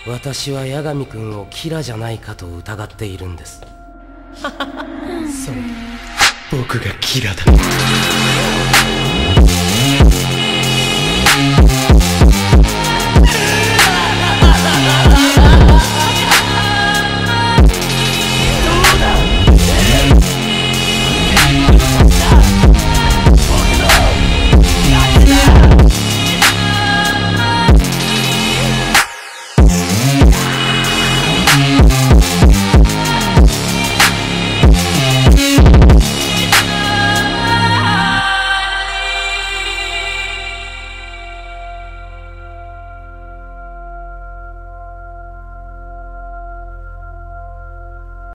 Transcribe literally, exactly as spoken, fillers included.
私は八神君をキラじゃないかと疑っているんです。そう、僕がキラだ。